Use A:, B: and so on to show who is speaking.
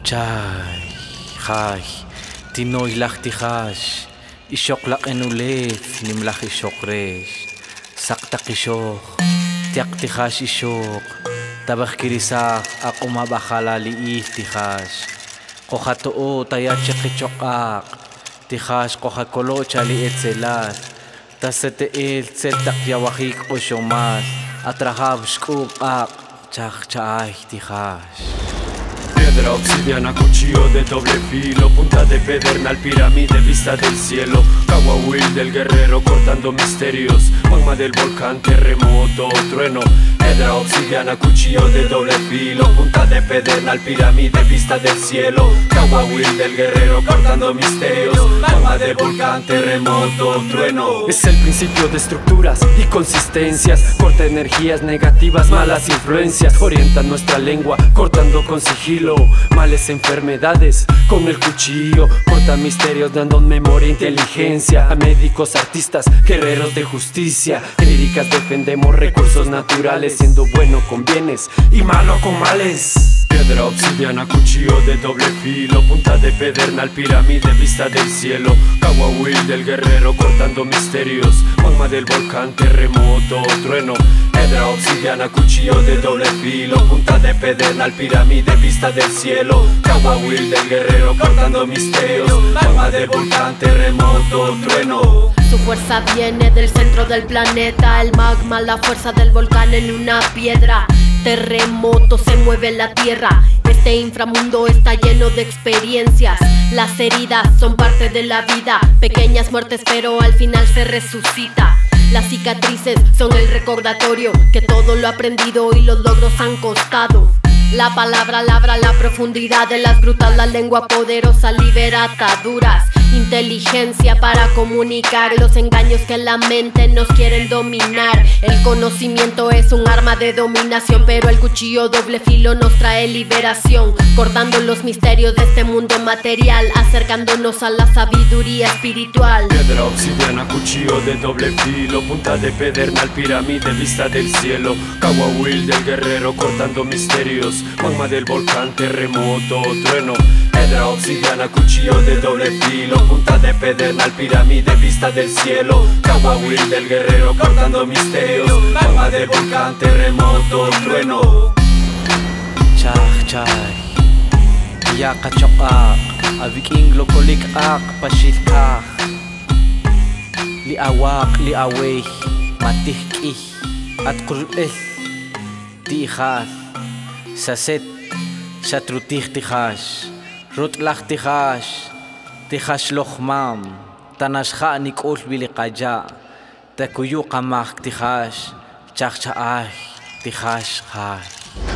A: Chay, jay, tinoy laktihash, isyoklak enulet, nimlak isyokresh, saktak isyok, tiaktihash isyok, tabak kirisak, akumabakala liih tihash, kokhatoo tayachik isyokak, tihash kokakolo chali etzelat, taseteel tseltak yawahik o syomat, atrahab shkukak, chak chay tihash.
B: Piedra, obsidiana, cuchillo de doble filo, punta de pedernal, pirámide, vista del cielo, Cahuahuil del guerrero cortando misterios, magma del volcán, terremoto, trueno. Piedra, obsidiana, cuchillo de doble filo, punta de pedernal, pirámide, vista del cielo, Cahuahuil del guerrero cortando misterios, magma del volcán, terremoto, trueno. Es el principio de estructuras y consistencias, corta energías negativas, malas influencias, orienta nuestra lengua, cortando con sigilo males, enfermedades con el cuchillo, corta misterios dando memoria e inteligencia a médicos, artistas, guerreros de justicia. Líricas defendemos recursos naturales, siendo bueno con bienes y malo con males. Piedra, obsidiana, cuchillo de doble filo, punta de pedernal, pirámide, vista del cielo, Cahuahuil del guerrero cortando misterios, magma del volcán, terremoto, trueno. Piedra, obsidiana, cuchillo de doble filo, punta de pedernal, pirámide, vista del cielo, Cahuahuil del guerrero cortando misterios, magma del volcán, terremoto, trueno.
C: Su fuerza viene del centro del planeta, el magma, la fuerza del volcán en una piedra. Terremoto, se mueve la tierra. Este inframundo está lleno de experiencias. Las heridas son parte de la vida, pequeñas muertes pero al final se resucita. Las cicatrices son el recordatorio que todo lo aprendido y los logros han costado. La palabra labra la profundidad de las grutas, la lengua poderosa libera ataduras. Inteligencia para comunicar los engaños que en la mente nos quieren dominar. El conocimiento es un arma de dominación, pero el cuchillo doble filo nos trae liberación, cortando los misterios de este mundo material, acercándonos a la sabiduría espiritual.
B: Piedra, obsidiana, cuchillo de doble filo, punta de pedernal, pirámide, vista del cielo, Cahuahuil del guerrero cortando misterios, magma del volcán, terremoto, trueno. Piedra, obsidiana, cuchillo de doble filo, punta de pedernal, pirámide, vista del cielo, Cahuahuil del guerrero cortando misterios, magma del volcán, terremoto, trueno.
A: Chak chay, yakachokak, aviking lokolikak, pashilkak, liawak, liawey, matihkih, at kurel, tihal, saset, shatrutih tihash, rutlak tihash, tihash lohmam, tanashha nikul bilikaya, takuyu kamak tihash, chakchaay, tihash khay.